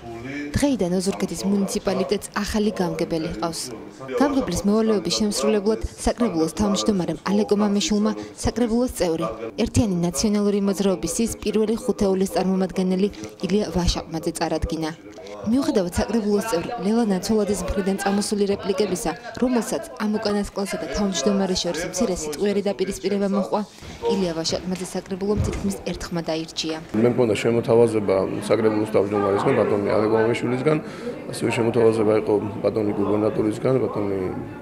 დღეიდან ოზურგეთის მუნიციპალიტეტს ახალი გამგებელი ჰყავს. გამგებლის მევალეობის შემსრულებლად საკრებულოს თავმჯდომარემ ალეკო მამიშვილმა საკრებულოს წევრი, ერთიანი ნაციონალური მოძრაობის ის პირველი ხუთეულის წარმომადგენელი ილია ვაშაყმაძე წარადგინა. მიუხედავად საკრებულოს წევრი ლელა ნაცოლაძის მხრიდან წამოსული რეპლიკებისა, რომელსაც ამ უკანასკნელსა და თავმჯდომარის შორის მცირე სიტყვიერი დაპირისპირება მოჰყვა, ილია ვაშაყმაძე საკრებულომ თითქმის ერთხმად აირჩია. მე მქონდა შემოთავაზება საკრებულოს თავმჯდომარისგან, ბატონი ალეკო მამიშვილისგან, ასევე შემოთავაზება იყო ბატონი გუბერნატორისგან, ბატონი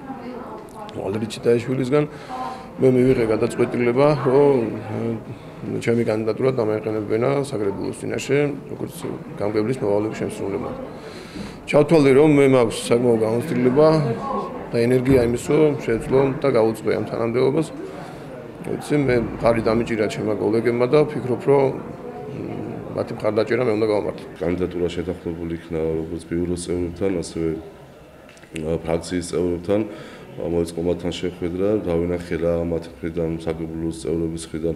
ვალდრიჩიტაიშვილისგან. მე მივიღე გადაწყვეტილება, რომ ჩემი კანდიდატურა დამაიყენებინა საკრებულოს წინაშე, როგორც გამგებლის მოვალეობის შემსრულებლად. ჩავთვალე, რომ მე მაქვს საკმაო გამოცდილება და ენერგია იმის, რომ შეძლო და გავუწყვე ამ თანამდებობას. ვიცი, მე ხარი დამიჭირა ჩემმა კოლეგებმა და ვფიქრობ, რომ მათი მხარდაჭერა მე უნდა გავამართლო. კანდიდატურა შეთანხმებული იქნა როგორც ბიუროს წევრებთან, ასევე ფრაქციის წევრებთან. მოიწყო მათთან შეხვედრა, დავინახე რა მათ მხრიდან საკრებულოს წევრების მხრიდან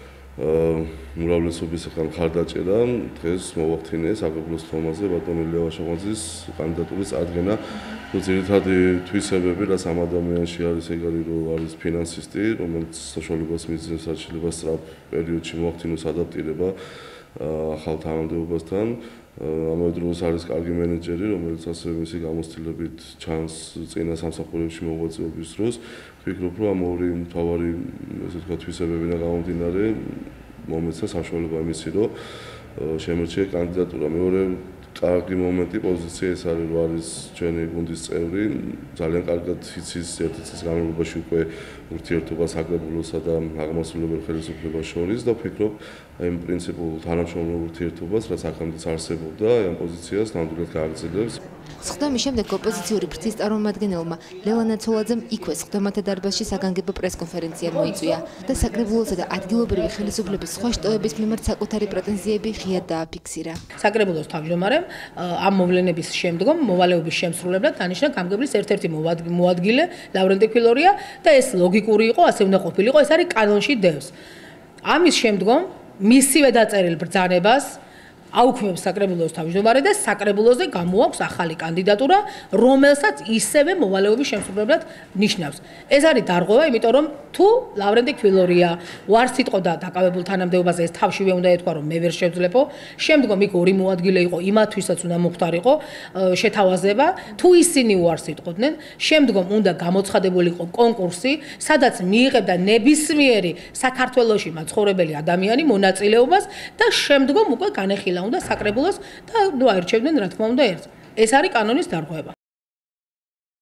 უმრავლესობის მხარდაჭერა. დღეს მოვახდინე საკრებულოს თომაზე ბატონი ლია ვაშაყმაძის კანდიდატურის წარდგენა. ძირითადი თვისებები, რაც ამ ადამიანში არის, ეგ არის, რომ არის ფინანსისტი, რომელიც საშუალებას მისცემს საშუალებას სწრაფ პერიოდში მოახდინოს ადაპტირება ახალ თანამდებობასთან. ამავე დროს არის კარგი მენეჯერი, რომელიც ასევე მისი გამოცდილებით ჩანს წინა სამსახურებში მოღვაწეობის დროს. ვფიქრობ, რომ ამ ორი მთავარი, ესე ვთქვათ, თვისებებიდან გამომდინარე, მომეცა საშუალება იმისი, რომ შემორჩიე კანდიდატურა. მეორე კარგი მომენტი პოზიცია ეს არის, რომ არის ჩვენი გუნდის წევრი, ძალიან კარგად იცის ერთი წლის განმავლობაში უკვე ურთიერთობა საკრებულოსა და აღმასრულებელ ხელისუფლებას შორის და ვფიქრობ, იმ პრინციპულ თანამშრომლობ ურთიერთობას, რაც აქამდეც არსებობდა, ამ პოზიციას ნამდვილად გააგრძელებს. სხდომის შემდეგ ოპოზიციური ფრთის წარმომადგენელმა ლელა ნაცოლაძემ იქვე სხდომათა დარბაზში საგანგებო პრესკონფერენცია მოიწვია და საკრებულოსა და ადგილობრივი ხელისუფლების სხვა შტოების მიმართ საკუთარი პრეტენზიები ღიად დააფიქსირა. საკრებულოს თავმჯდომარემ ამ მოვლენების შემდგომ მოვალეობის შემსრულებლად დანიშნა გამგებლის ერთ-ერთი მოადგილე ლავრენტი ქვილორია და ეს ლოგიკური იყო, ასე უნდა ყოფილიყო, ეს არის კანონში დევს. ამის შემდგომ მისივე დაწერილ ბრძანებას აუქმებს საკრებულოს თავმჯდომარე და საკრებულოზე გამოაქვს ახალი კანდიდატურა, რომელსაც ისევე მოვალეობის შემსრულებლად ნიშნავს. ეს არის დარღვევა, იმიტომ რომ თუ ლავრენტი ქვილორია უარს იტყოდა დაკავებულ თანამდებობაზე, ეს თავშივე უნდა ეთქვა, რომ მე ვერ შევძლებო. შემდგომ იქ ორი მოადგილე იყო, იმათვისაც უნდა მოხდარიყო შეთავაზება, თუ ისინი უარს იტყოდნენ, შემდგომ უნდა გამოცხადებულიყო კონკურსი, სადაც მიიღებდა ნებისმიერი საქართველოში მაცხოვრებელი ადამიანი მონაწილეობას და შემდგომ უკვე განეხილა უნდა საკრებულოს და აირჩევდნენ რა თქმა უნდა ერთს. ეს არის კანონის დარღვევა.